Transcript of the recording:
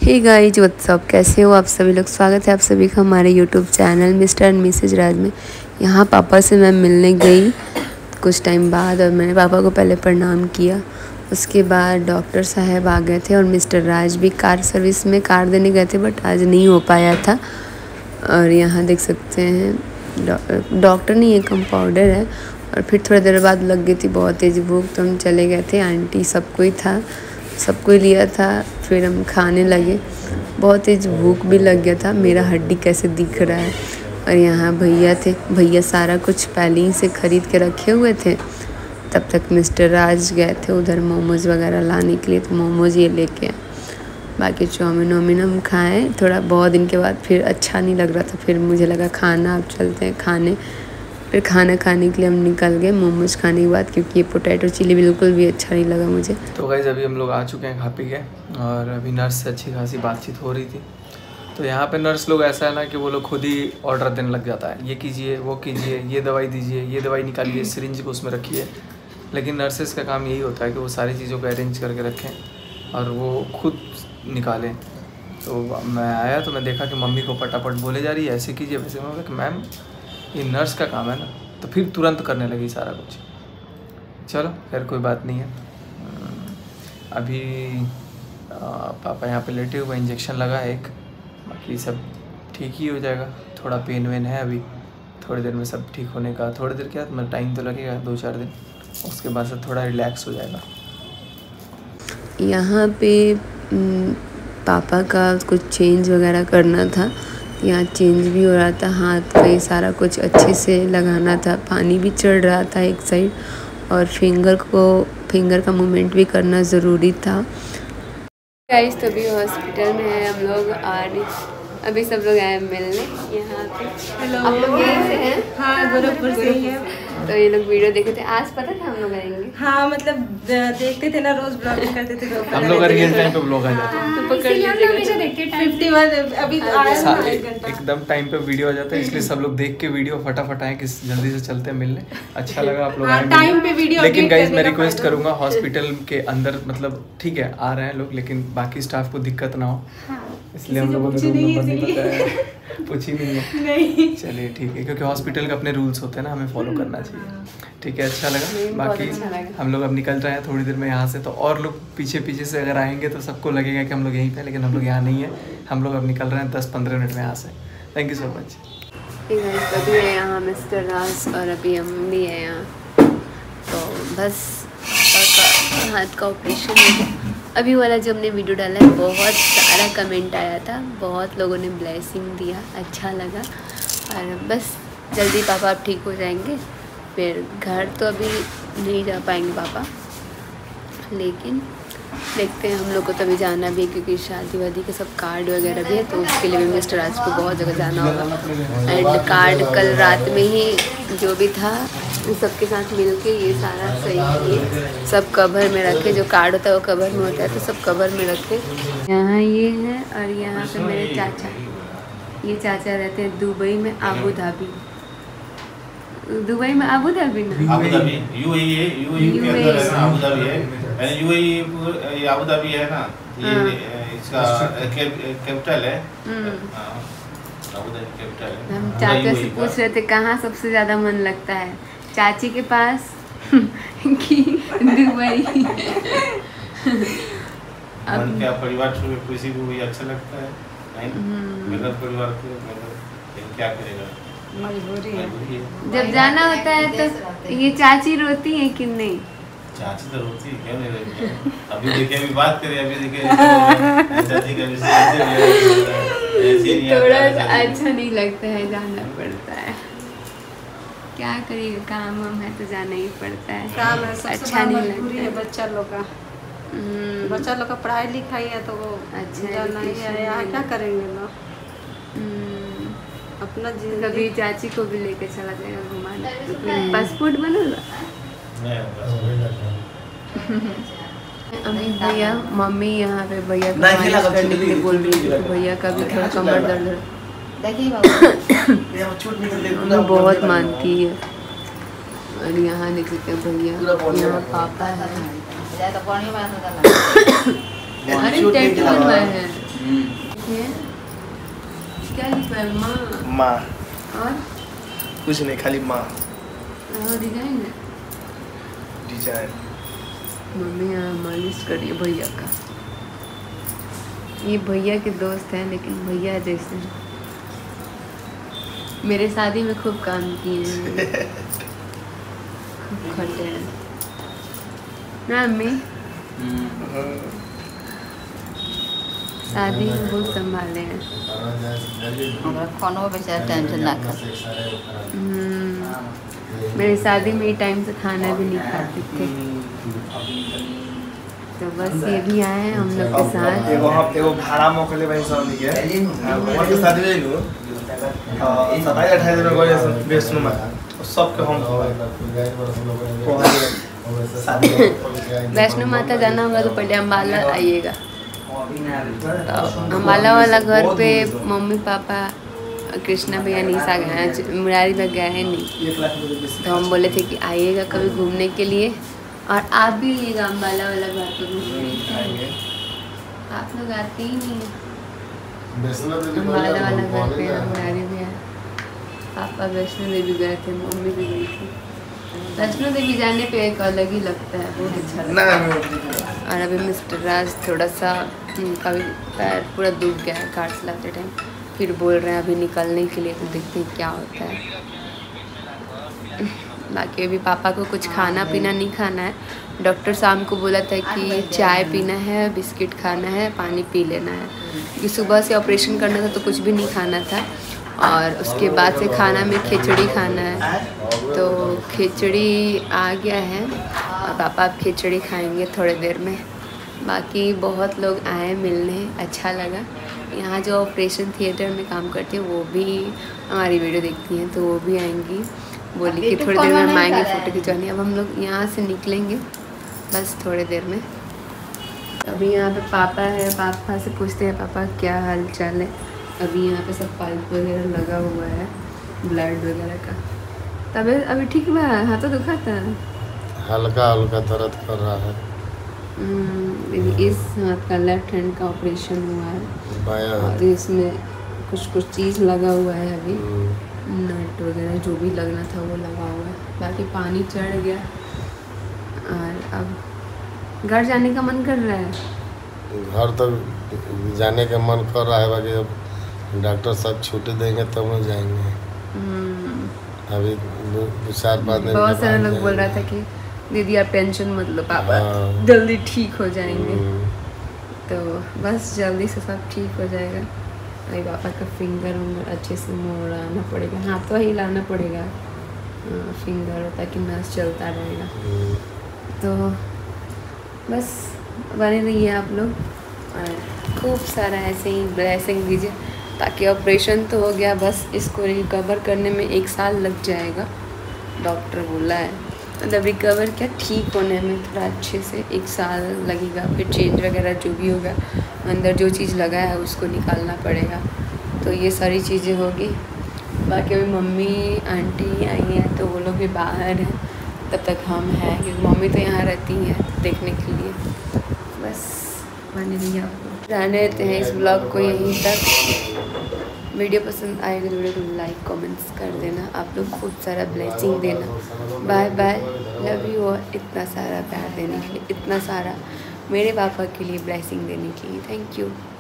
Hey guys what's up, कैसे हो आप सभी लोग। स्वागत है आप सभी का हमारे YouTube channel Mr and Mrs Raj में। यहाँ पापा से मैं मिलने गई कुछ टाइम बाद और मैंने पापा को पहले प्रणाम किया। उसके बाद डॉक्टर साहब आ गए थे और मिस्टर राज भी कार सर्विस में कार देने गए थे, बट आज नहीं हो पाया था। और यहाँ देख सकते हैं डॉक्टर नहीं है, कंपाउंडर है। और फिर थोड़ी देर बाद लग गई थी बहुत तेज़ भूख, तो हम चले गए थे। आंटी सबको ही था, सबको ही लिया था। फिर हम खाने लगे, बहुत तेज़ भूख भी लग गया था। मेरा हड्डी कैसे दिख रहा है। और यहाँ भैया थे, भैया सारा कुछ पहले ही से ख़रीद के रखे हुए थे। तब तक मिस्टर राज गए थे उधर मोमोज़ वगैरह लाने के लिए, तो मोमोज़ ये लेके आए। बाकी चाउमीन वाउमीन हम खाएँ थोड़ा बहुत दिन के बाद। फिर अच्छा नहीं लग रहा था, फिर मुझे लगा खाना अब चलते हैं खाने। फिर खाना खाने के लिए हम निकल गए मोमोज खाने के बाद, क्योंकि ये पोटैटो चिली बिल्कुल भी अच्छा नहीं लगा मुझे। तो गाइस अभी हम लोग आ चुके हैं खा पी के, और अभी नर्स से अच्छी खासी बातचीत हो रही थी। तो यहाँ पे नर्स लोग ऐसा है ना कि वो लोग खुद ही ऑर्डर देने लग जाता है, ये कीजिए वो कीजिए, ये दवाई दीजिए, ये दवाई निकालिए, सिरिंज को उसमें रखिए। लेकिन नर्सेस का काम यही होता है कि वो सारी चीज़ों को अरेंज करके रखें और वो खुद निकालें। तो मैं आया तो मैं देखा कि मम्मी को फटाफट बोले जा रही है ऐसे कीजिए वैसे। मैं बोला मैम ये नर्स का काम है ना, तो फिर तुरंत करने लगी सारा कुछ। चलो खैर कोई बात नहीं है। अभी पापा यहाँ पे लेटे हुए, इंजेक्शन लगा है एक, बाकी सब ठीक ही हो जाएगा। थोड़ा पेन वेन है अभी, थोड़ी देर में सब ठीक होने का। थोड़ी देर क्या मतलब टाइम तो लगेगा 2-4 दिन, उसके बाद से थोड़ा रिलैक्स हो जाएगा। यहाँ पे पापा का कुछ चेंज वगैरह करना था, यहाँ चेंज भी हो रहा था। हाथ पे सारा कुछ अच्छे से लगाना था, पानी भी चढ़ रहा था एक साइड, और फिंगर का मूवमेंट भी करना ज़रूरी था। गाइस तो अभी हॉस्पिटल में है हम लोग, और अभी सब लोग आए मिलने यहाँ पे। हेलो, आप लोग यहीं से हैं? हाँ, गोरखपुर से ही है। तो ये लोग वीडियो देखे थे, आज पता था हम लोग आएंगे। हाँ मतलब देखते थे ना, रोज ब्लॉगिंग करते थे तो हम लोग रियल टाइम पे ब्लॉग आ जाते हैं। तो पकड़ लीजिएगा 51 अभी आया है, एकदम टाइम पे वीडियो आ जाता है, इसलिए सब लोग देख के वीडियो फटाफट आए कि जल्दी से चलते हैं मिलने। अच्छा लगा आप लोग आए टाइम पे वीडियो। लेकिन गाइस मैं रिक्वेस्ट करूंगा हॉस्पिटल के अंदर, मतलब ठीक है आ रहे हैं लोग, लेकिन बाकी स्टाफ को दिक्कत ना हो, इसलिए हम लोगों ने रूम नंबर नहीं बताया। पूछी नहीं है? चलिए ठीक है, क्योंकि हॉस्पिटल के अपने रूल्स होते हैं ना, हमें फॉलो करना चाहिए। ठीक है, अच्छा लगा। बाकी हम लोग अब निकल रहे हैं थोड़ी देर में यहाँ से। तो और लोग पीछे पीछे से अगर आएंगे तो सबको लगेगा कि हम लोग यहीं पे, लेकिन हम लोग यहाँ नहीं है। हम लोग अब निकल रहे हैं 10-15 मिनट में यहाँ से। Thank you so much. अभी है यहाँ मिस्टर राज और अभी हम भी है यहाँ। तो बस हाथ का ऑपरेशन है। अभी वाला जो हमने वीडियो डाला है, बहुत सारा कमेंट आया था, बहुत लोगों ने ब्लेसिंग दिया, अच्छा लगा। और बस जल्दी पापा अब ठीक हो जाएंगे। फिर घर तो अभी नहीं जा पाएंगे पापा, लेकिन देखते हैं। हम लोग को तो अभी जाना भी है, क्योंकि शादी वादी के सब कार्ड वगैरह भी है, तो उसके लिए भी मिस्टर राज को बहुत जगह जाना होगा। एंड कार्ड कल रात में ही जो भी था सबके साथ मिलके ये सारा सही किए, सब कवर में रखे। जो कार्ड होता है वो कवर में होता है, तो सब कवर में रखे। यहाँ ये है, और यहाँ पे मेरे चाचा, ये चाचा रहते हैं दुबई में, आबू धाबी। दुबई में आबू धाबी ना, आबू धाबी यूएई है, यूएई के अंदर है ना आबू धाबी है, यानी यूएई ये आबू धाबी है ना, ये इसका कैपिटल है। आबू धाबी कैपिटल है। हम चाचा से पूछ रहे थे कहाँ सबसे ज़्यादा मन लगता है, चाची के पास कि दुबई। मन क्या परिवार छोड़ के किसी को भी अच्छा लगता है, नहीं मेरा परिवार को मतलब क्या करेगा, मजबूरी है। जब जाना होता है तो ये चाची रोती है कि नहीं? चाची तो रोती है, क्यों नहीं रोती है? अभी देखिए, अभी बात करें, अभी देखिए चाची का थोड़ा अच्छा नहीं लगता है, जाना पड़ता है। क्या करिएगा, काम वाम है तो जाना ही पड़ता है। काम है, अच्छा नहीं लगता है। बच्चा लोग का बच्चा लोग का पढ़ाई लिखाई है, तो वो अच्छा जाना ही है। यहाँ क्या करेंगे लोग, अपना कभी चाची को भी लेके चला जाएगा घुमाने। पासपोर्ट बनोगा? अभी भैया मम्मी यहाँ पे भैया को मालिश करने के लिए बोल रही है। भैया का भी थोड़ा कमर दर्द है, बहुत मानती है। और यहाँ देख सकते हैं भैया, यहाँ पापा है। अरे टेंट बनवाए हैं। है माँ माँ और कुछ नहीं, खाली माँ डिजाइन है। डिजाइन। मम्मी यहाँ मालिश कर रही है भैया का। ये भैया के दोस्त हैं लेकिन भैया जैसे हैं। मेरे शादी में खूब काम किए हैं, खूब खटे हैं ना मम्मी। शादी में बहुत संभाले हैं। खानो बेचारा टाइम से ना खा। मेरी शादी में टाइम से खाना भी नहीं खाते थे। तो बस ये भी आए हैं हम लोग के साथ। एगो भाड़ा मोकले भाई सब नहीं है। हमर के शादी में नु 27-28 दिन गए वैष्णो माता सबके हम वैष्णो माता जाना होगा तो पहले अम्बाला आइएगा। अम्बाला वाला घर पे मम्मी पापा कृष्णा भैया निशा गए हैं, मुरारी में गए हैं नहीं। तो हम बोले थे कि आइएगा कभी घूमने के लिए और आप भी आइएगा अम्बाला वाला घर पे घूमने। आप लोग आते ही नहीं हैं अम्बाला वाला घर पे। मुरारी भैया पापा वैष्णो देवी गए थे, मम्मी भी गई थी। वैष्णो देवी जाने पे एक अलग ही लगता है, बहुत अच्छा लगता है। और अभी मिस्टर राज थोड़ा सा कभी पैर पूरा दुख गया है कार चलाते टाइम, फिर बोल रहे हैं अभी निकलने के लिए। तो देखते हैं क्या होता है। बाकी अभी पापा को कुछ खाना पीना नहीं खाना है। डॉक्टर शाम को बोला था कि चाय पीना है, बिस्किट खाना है, पानी पी लेना है, क्योंकि सुबह से ऑपरेशन करना था तो कुछ भी नहीं खाना था। और उसके बाद से खाना में खिचड़ी खाना है, तो खिचड़ी आ गया है और पापा अब खिचड़ी खाएंगे थोड़ी देर में। बाकी बहुत लोग आए मिलने, अच्छा लगा। यहाँ जो ऑपरेशन थिएटर में काम करती हैं वो भी हमारी वीडियो देखती हैं, तो वो भी आएंगी। बोली कि थोड़ी देर में हम आएंगे फ़ोटो खिंचवाने। अब हम लोग यहाँ से निकलेंगे बस थोड़ी देर में। अभी यहाँ पे पापा है, पापा से पूछते हैं पापा क्या हाल चाल है। अभी यहाँ पे सब पाइप वगैरह लगा हुआ है, ब्लड वगैरह का। तब अभी ठीक हुआ है, हाथ तो दुखा था, हल्का हल्का दर्द कर रहा है। इस हाथ का लेफ्ट हैंड का ऑपरेशन हुआ है बायां और इसमें कुछ चीज़ लगा हुआ है। अभी नट वगैरह जो भी लगना था वो लगा हुआ है। बाकी पानी चढ़ गया और अब घर जाने का मन कर रहा है। घर तक जाने का मन कर रहा है, बाकी अब डॉक्टर साहब छुट्टी देंगे तब हम जाएंगे। अभी 2-4 बाद में बहुत सारे लोग बोल रहा था कि दीदी आप टेंशन मत लो, पापा जल्दी ठीक हो जाएंगे। तो बस जल्दी से सब ठीक हो जाएगा। अभी पापा का फिंगर अच्छे से मोड़ाना पड़ेगा, हाथ तो हिलाना पड़ेगा फिंगर, ताकि नस चलता रहेगा। तो बस बने रहिए आप लोग और खूब सारा ऐसे ही ब्लेसिंग दीजिए, ताकि ऑपरेशन तो हो गया, बस इसको रिकवर करने में 1 साल लग जाएगा डॉक्टर बोला है। मतलब रिकवर क्या, ठीक होने में थोड़ा अच्छे से 1 साल लगेगा। फिर चेंज वगैरह जो भी होगा, अंदर जो चीज़ लगा है उसको निकालना पड़ेगा। तो ये सारी चीज़ें होगी। बाकी अभी मम्मी आंटी आई हैं तो वो लोग भी बाहर हैं, तब तक हम हैं, क्योंकि मम्मी तो यहाँ रहती हैं देखने के लिए। बस बने रहिए, आपको रहने देते हैं इस ब्लॉग को यहीं तक। वीडियो पसंद आएगा तो वीडियो को लाइक कमेंट्स कर देना। आप लोग खूब सारा ब्लेसिंग देना। Bye bye, love you. और इतना सारा प्यार देने के लिए, इतना सारा मेरे पापा के लिए ब्लेसिंग देने के लिए थैंक यू।